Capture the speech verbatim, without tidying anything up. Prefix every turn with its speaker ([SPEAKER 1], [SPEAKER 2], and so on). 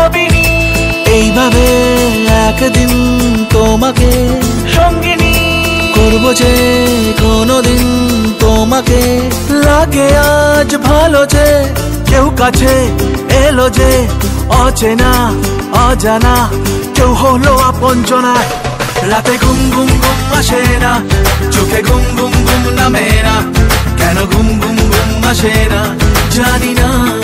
[SPEAKER 1] ভাবিনি
[SPEAKER 2] এইভাবে একদিন তোমাকে
[SPEAKER 1] সঙ্গিনী
[SPEAKER 2] করবো যে কোনোদিন তোমাকে। লাগে আজ ভালো যে কেউ কাছে এলো যে, অচেনা অজানা কেউ হলো আপনজনা। রাতে ঘুম ঘুম ঘুম আসে না, চোখে ঘুম ঘুম ঘুম নামে না, কেন ঘুম ঘুম ঘুম আসে না জানি না।